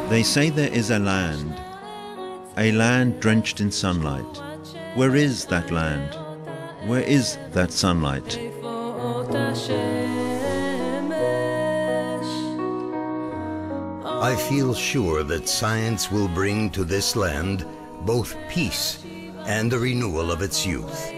They say there is a land drenched in sunlight. Where is that land? Where is that sunlight? I feel sure that science will bring to this land both peace and the renewal of its youth.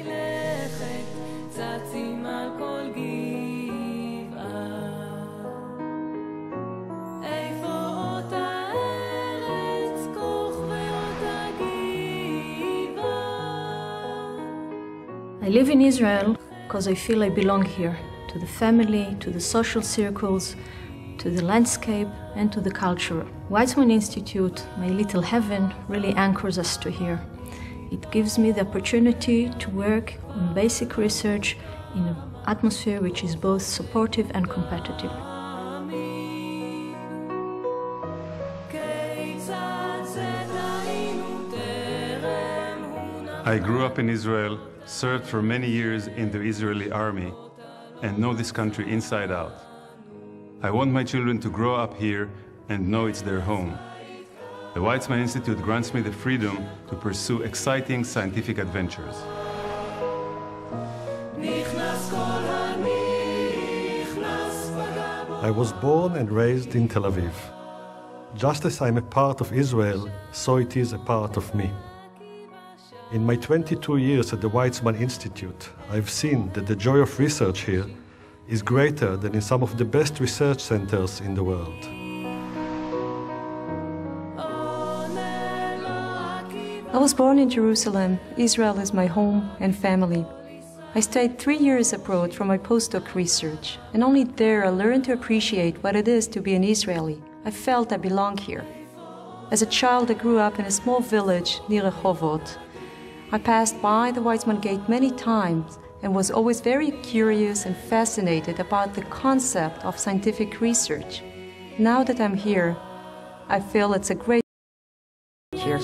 I live in Israel because I feel I belong here, to the family, to the social circles, to the landscape, and to the culture. Weizmann Institute, my little heaven, really anchors us to here. It gives me the opportunity to work on basic research in an atmosphere which is both supportive and competitive. I grew up in Israel, served for many years in the Israeli army, and know this country inside out. I want my children to grow up here and know it's their home. The Weizmann Institute grants me the freedom to pursue exciting scientific adventures. I was born and raised in Tel Aviv. Just as I'm a part of Israel, so it is a part of me. In my 22 years at the Weizmann Institute, I've seen that the joy of research here is greater than in some of the best research centers in the world. I was born in Jerusalem. Israel is my home and family. I stayed 3 years abroad for my postdoc research, and only there I learned to appreciate what it is to be an Israeli. I felt I belong here. As a child, I grew up in a small village near Rehovot. I passed by the Weizmann Gate many times and was always very curious and fascinated about the concept of scientific research. Now that I'm here, I feel it's a great here.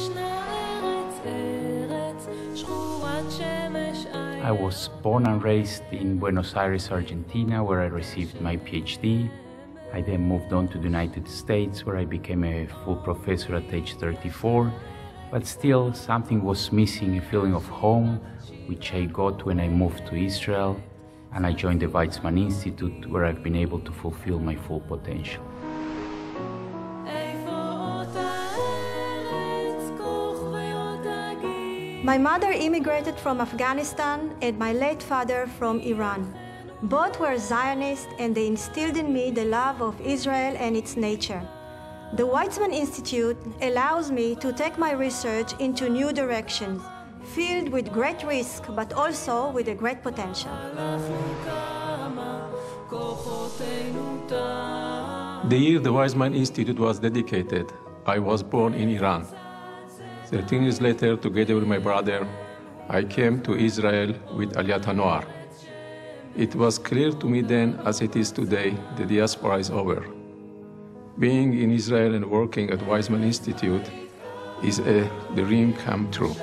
I was born and raised in Buenos Aires, Argentina, where I received my PhD. I then moved on to the United States, where I became a full professor at age 34. But still, something was missing, a feeling of home, which I got when I moved to Israel, and I joined the Weizmann Institute, where I've been able to fulfill my full potential. My mother immigrated from Afghanistan and my late father from Iran. Both were Zionists, and they instilled in me the love of Israel and its nature. The Weizmann Institute allows me to take my research into new directions, filled with great risk, but also with a great potential. The year the Weizmann Institute was dedicated, I was born in Iran. 13 years later, together with my brother, I came to Israel with Aliyat HaNoar. It was clear to me then, as it is today, the diaspora is over. Being in Israel and working at Weizmann Institute is a dream come true.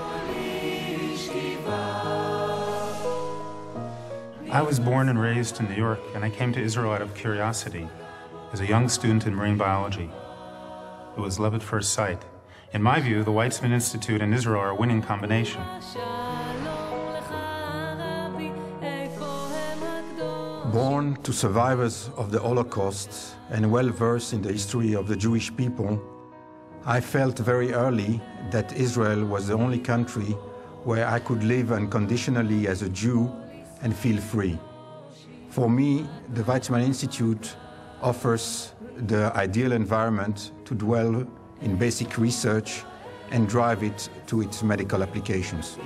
I was born and raised in New York, and I came to Israel out of curiosity as a young student in marine biology. It was love at first sight. In my view, the Weizmann Institute and Israel are a winning combination. Born to survivors of the Holocaust and well-versed in the history of the Jewish people, I felt very early that Israel was the only country where I could live unconditionally as a Jew and feel free. For me, the Weizmann Institute offers the ideal environment to dwell in basic research and drive it to its medical applications.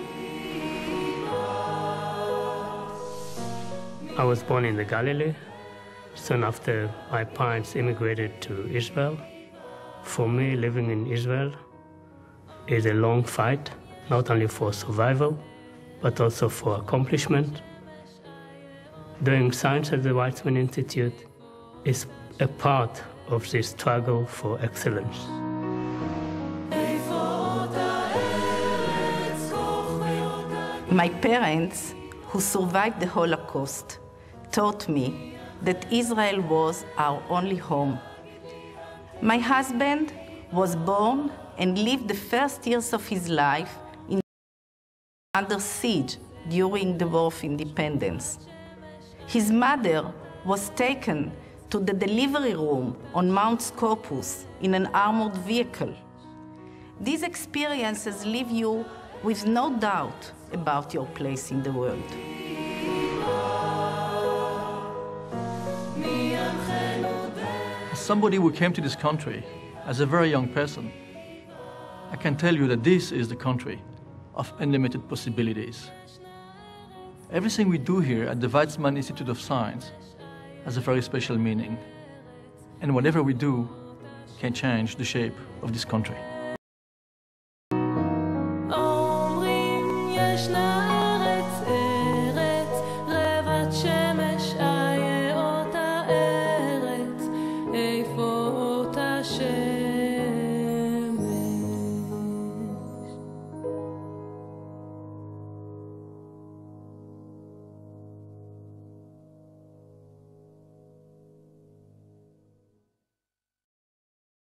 I was born in the Galilee. Soon after, my parents immigrated to Israel. For me, living in Israel is a long fight, not only for survival, but also for accomplishment. Doing science at the Weizmann Institute is a part of this struggle for excellence. My parents, who survived the Holocaust, taught me that Israel was our only home. My husband, was born and lived the first years of his life under siege during the War of Independence. His mother was taken to the delivery room on Mount Scopus in an armored vehicle. These experiences leave you with no doubt about your place in the world. As somebody who came to this country as a very young person, I can tell you that this is the country of unlimited possibilities. Everything we do here at the Weizmann Institute of Science has a very special meaning, and whatever we do can change the shape of this country.